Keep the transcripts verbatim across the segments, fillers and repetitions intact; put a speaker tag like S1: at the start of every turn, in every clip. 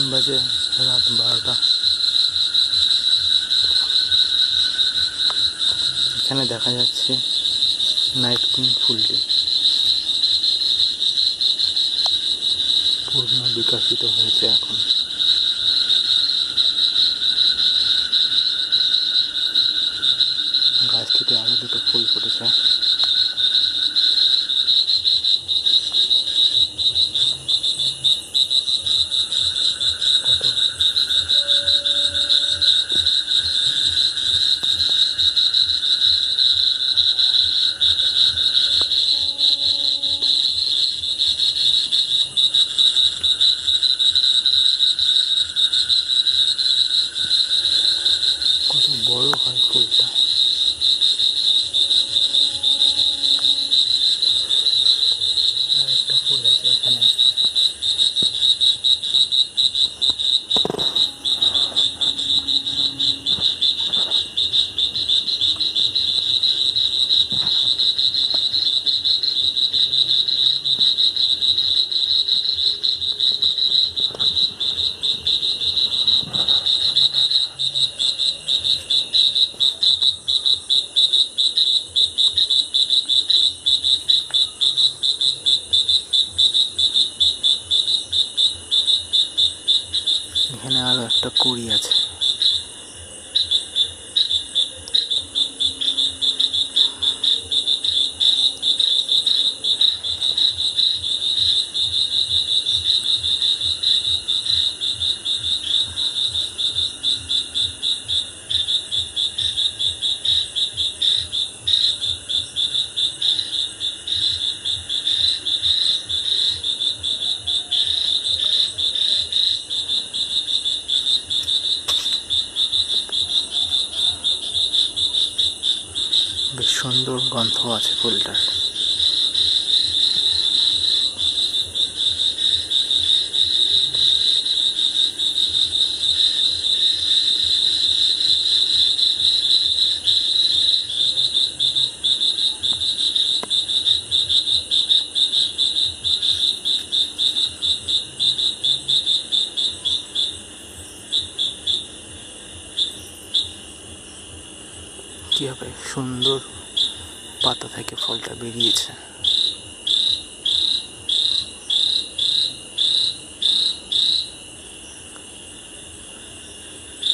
S1: এখন বাজে রাত বারোটা। এখানে দেখা যাচ্ছে নাইট কুইন ফুলটি পূর্ণ বিকশিত হয়েছে। এখন গাছটিতে আরো দুটো ফুল ফুটেছে। কত বড় হয় ফুলটা। একটা ফুল আছে এখানে। এখানে আরো একটা কুড়ি আছে। বেশ সুন্দর গন্ধ আছে ফুলটার। কিভাবে সুন্দর পাতা থেকে ফলটা বেরিয়েছে।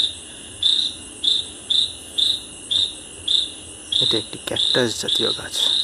S1: এটা একটি ক্যাকটাস জাতীয় গাছ।